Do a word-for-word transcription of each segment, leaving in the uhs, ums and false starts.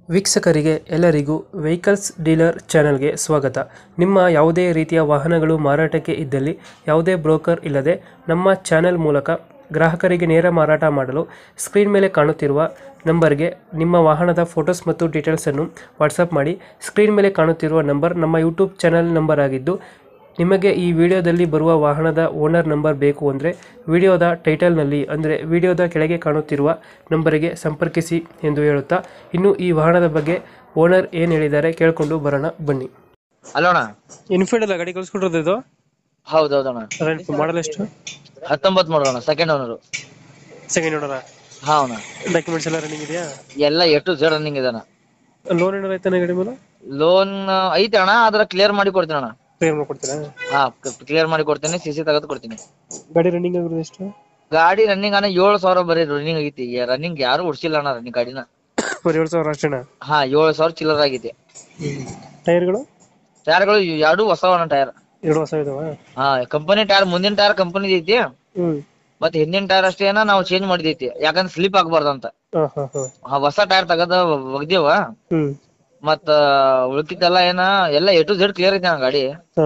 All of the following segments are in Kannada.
ವೀಕ್ಷಕರಿಗೆ ಎಲ್ಲರಿಗೂ ವೆಹಿಕಲ್ಸ್ ಡೀಲರ್ ಚಾನೆಲ್ಗೆ ಸ್ವಾಗತ. ನಿಮ್ಮ ಯಾವುದೇ ರೀತಿಯ ವಾಹನಗಳು ಮಾರಾಟಕ್ಕೆ ಇದ್ದಲ್ಲಿ ಯಾವುದೇ ಬ್ರೋಕರ್ ಇಲ್ಲದೆ ನಮ್ಮ ಚಾನೆಲ್ ಮೂಲಕ ಗ್ರಾಹಕರಿಗೆ ನೇರ ಮಾರಾಟ ಮಾಡಲು ಸ್ಕ್ರೀನ್ ಮೇಲೆ ಕಾಣುತ್ತಿರುವ ನಂಬರ್ಗೆ ನಿಮ್ಮ ವಾಹನದ ಫೋಟೋಸ್ ಮತ್ತು ಡೀಟೇಲ್ಸನ್ನು ವಾಟ್ಸಪ್ ಮಾಡಿ. ಸ್ಕ್ರೀನ್ ಮೇಲೆ ಕಾಣುತ್ತಿರುವ ನಂಬರ್ ನಮ್ಮ ಯೂಟ್ಯೂಬ್ ಚಾನೆಲ್ ನಂಬರ್ ಆಗಿದ್ದು, ನಿಮಗೆ ಈ ವಿಡಿಯೋದಲ್ಲಿ ಬರುವ ವಾಹನದ ಓನರ್ ನಂಬರ್ ಬೇಕು ಅಂದರೆ ವಿಡಿಯೋದ ಟೈಟಲ್ನಲ್ಲಿ ಅಂದರೆ ವಿಡಿಯೋದ ಕೆಳಗೆ ಕಾಣುತ್ತಿರುವ ನಂಬರಿಗೆ ಸಂಪರ್ಕಿಸಿ ಎಂದು ಹೇಳುತ್ತಾ, ಇನ್ನು ಈ ವಾಹನದ ಬಗ್ಗೆ ಓನರ್ ಏನು ಹೇಳಿದ್ದಾರೆ ಕೇಳಿಕೊಂಡು ಬರೋಣ ಬನ್ನಿ. ಹಲೋ ಅಣ್ಣ. ಇನ್ಫೀಲ್ಡ್ ಅಲ್ಲ ಗಾಡಿ ಕಳ್ಸ್ಕೊಟ್ಟಿರೋದು ಇದು? ಹೌದೌದಣ್ಣ. ಮಾಡಲ್ ಎಷ್ಟು? ಹತ್ತೊಂಬತ್ತು ಮಾಡೋಣ, ಸೆಕೆಂಡ್ ಓನರು. ಸೆಕೆಂಡ್ ಓನರ? ಹಾ ಅಣ್ಣ. ಡಾಕ್ಯುಮೆಂಟ್ಸ್ ಎಲ್ಲ ರನ್ನಿಂಗ್ ಇದೆಯಾ? ಎಲ್ಲ ಎ ಟು ಝೆಡ್ ರನ್ನಿಂಗ್ ಇದೆ ಅಣ್ಣ. ಲೋನ್ ಏನಾರ ಐತಾನೆ ಗಾಡಿ ಮೇಲೆ? ಲೋನ್ ಐತೆ ಅಣ್ಣ, ಆದ್ರೆ ಕ್ಲಿಯರ್ ಮಾಡಿ ಕೊಡ್ತೀನಿ ಅಣ್ಣ. ಕ್ಲಿಯರ್ ಮಾಡ್ಕೊಡ್ತೀರಾ? ಹಾ, ಕ್ಲಿಯರ್ ಮಾಡಿ ಕೊಡ್ತೀನಿ, ಸಿ ಸಿ ತೆಗೆದು ಕೊಡ್ತೀನಿ. ಗಾಡಿ ರನ್ನಿಂಗ್ ಆಗಿರೋದು ಎಷ್ಟು? ಗಾಡಿ ರನ್ನಿಂಗ್ ಅಣ್ಣ ಏಳು ಸಾವಿರ ಬರೀ ರನ್ನಿಂಗ್ ಐತಿ. ರನ್ನಿಂಗ್ ಯಾರು ಉಡ್ಸಿಲ್ಲ ಅಣ್ಣ ರನ್ನಿಂಗ್ ಗಾಡಿನ. ಬರೀ ಏಳು ಸಾವಿರ ಅಷ್ಟೇನಾ? ಹಾ, ಏಳು ಸಾವಿರ ಚಿಲ್ಲರ್ ಆಗೈತಿ. ಟೈರ್ಗಳು? ಟೈರ್ಗಳು ಎರಡು ಹೊಸವ ಅಣ್ಣ. ಟೈರ್ ಎರಡು ಹೊಸ ಇದಾವ? ಹಾ, ಕಂಪನಿ ಟೈರ್. ಮುಂದಿನ ಟೈರ್ ಕಂಪನಿ ಐತಿ, ಹ್ಮ್. ಮತ್ತೆ ಹಿಂದಿನ ಟೈರ್ ಅಷ್ಟೇನ ನಾವು ಚೇಂಜ್ ಮಾಡಿದೈತಿ, ಯಾಕಂದ್ರೆ ಸ್ಲಿಪ್ ಆಗ್ಬಾರ್ದು ಅಂತ. ಹಾ ಹಾ ಹಾ. ಹೊಸ ಟೈರ್ ತಗದ ಒಗ್ದೇವ. ಹ್ಮ್. ಮತ್ತ ಉಳ್ಕಿದ್ದೆಲ್ಲ ಏನ ಎಲ್ಲ ಎ ಟು ಝೆಡ್ ಕ್ಲಿಯರ್ ಐತಿ ಅಣ್ಣ ಗಾಡಿ. ಹಾ.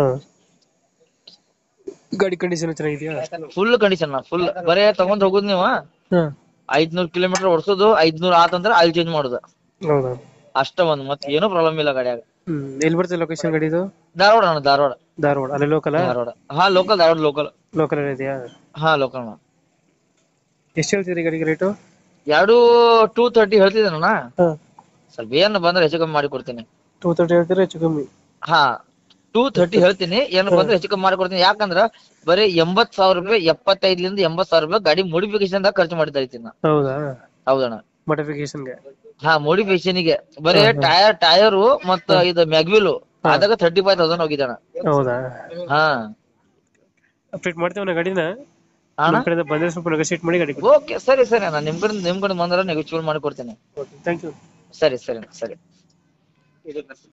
ಗಾಡಿ ಕಂಡೀಷನ್ ಚೆನ್ನಾಗಿದೆಯಾ? Full condition, full. ಬರೇ ತಗೊಂಡ್ ಹೋಗುದ್ ನೀವು ಹಾ. ಐದ್ನೂರ್ ಕಿಲೋಮೀಟರ್ ಓಡಿಸೋದು, ಐದ್ನೂರ್ ಆತಂದ್ರ ಆಯಿಲ್ ಚೇಂಜ್ ಮಾಡುದು ಹೌದಾ? ಅಷ್ಟ ಒಂದ್. ಮತ್ ಏನೂ ಪ್ರಾಬ್ಲಮ್ ಇಲ್ಲ ಗಾಡಿಯಾಗ. ಹ್ಮ್. ಎಲ್ಲಿ ಬರ್ತದೆ ಲೊಕೇಶನ್ ಗಾಡಿದು? ಧಾರವಾಡ ಅಣ್ಣ, ಧಾರವಾಡ. ಧಾರವಾಡ ಅಲ್ಲಿ ಲೋಕಲ್? ಧಾರವಾಡ, ಹಾ ಲೋಕಲ್. ಧಾರವಾಡ ಲೋಕಲ್. ಲೋಕಲ್ ಇದೆಯಾ? ಹಾ ಲೋಕಲ್ ಅಣ್ಣ. ಎಷ್ಟು ಹೇಳ್ತೀರಿ ಗಾಡಿಗೆ ರೇಟು? ಎರಡು ಟೂ ತರ್ಟಿ ಹೇಳ್ತಿದ್ದೇನಣ್ಣ. ಹಾ. ಸ್ವಲ್ಪ ಏನ್ ಬಂದ್ರೆ ಹೆಚ್ಚು ಕಮ್ಮಿ ಮಾಡಿ ಕೊಡ್ತೀನಿ. ಟೂ ತರ್ಟಿ ಹೇಳ್ತೀರಾ? ಹೆಚ್ಚು ಕಮ್ಮಿ? ಹಾ, ಟೂ ಥರ್ಟಿ ಹೇಳ್ತೀನಿ. ಏನ್ ಬಂದ್ರೆ ಹೆಚ್ಚು ಕಮ್ಮಿ ಮಾಡಿ ಕೊಡ್ತೀನಿ. ಯಾಕಂದ್ರ ಬರೀ ಎಂಬತ್ ಸಾವಿರ ರೂಪಾಯಿ, ಎಪ್ಪತ್ತೈದ್ಲಿಂದ ಎಂಬತ್ ಸಾವಿರ ರೂಪಾಯಿ ಗಾಡಿ ಮೋಡಿಫಿಕೇಶನ್ ದಾಗ ಖರ್ಚು ಮಾಡಿದ್ದ ಐತಿ. ಹೌದಾ? ಹೌದಣ್ಣ. ಮಾಡಿಫಿಕೇಶನ್ಗೆ? ಹಾ, ಮೋಡಿಫಿಕೇಶನ್ ಗೆ ಬರೀ ಟೈರ್ ಟೈರು ಮತ್ತ ಇದು ಮ್ಯಾಗ್ವಿಲ್ ಅದಾಗ ತರ್ಟಿ ಫೈವ್ ತೌಸಂಡ್ ಹೋಗಿದ್ದಣ್ಣ. ಹೌದಾ? ಹಾ, ಅಪ್ಡೇಟ್ ಮಾಡ್ತೇವೆ ಗಾಡಿನ. ಅಣ್ಣ ಕಡೆಯಿಂದ ಬಂದ್ರೆ ಸ್ವಲ್ಪ ನೆಗೋಶಿಯೇಟ್ ಮಾಡಿ ಗಾಡಿ. ಓಕೆ, ಸರಿ ಸರಿ ಅಣ್ಣ. ನಿಮ್ ಕಡೆ ನಿಮ್ ಕಡೆ ಬಂದ್ರೆ ನೆಗೋಶಿಯೇಟ್ ಮಾಡಿ ಕೊಡ್ತೇನೆ. Thank you. ಸರಿ ಸರಿ ಸರಿ.